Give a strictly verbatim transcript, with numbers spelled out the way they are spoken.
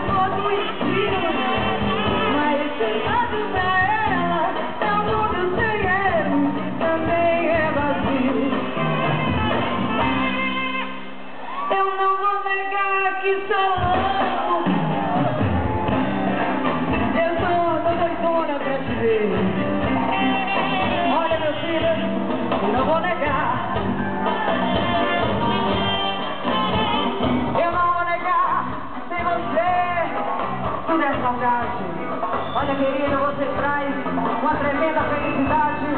amor do estilo, mas sem nada pra ela, é um mundo sem ele, também é vazio. Eu não vou negar que sou louco, eu sou tô doidona pra te ver. Olha, meu filho, eu não vou negar, eu não vou negar, sem você tudo é saudade. Olha, querida, você traz uma tremenda felicidade.